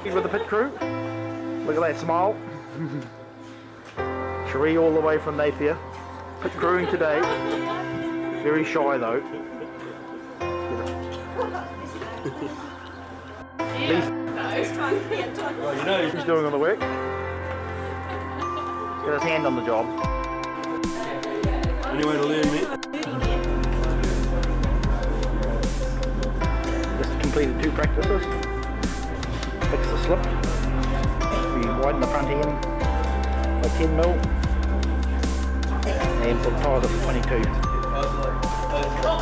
With the pit crew. Look at that smile. Cherie all the way from Napier. Pit crewing today. Very shy though. He's doing all the work. Get his hand on the job. Any way to learn, mate? Just completed 2 practices. Fix the slip. We widen the front end by 10mm. And put the tyres up to 22.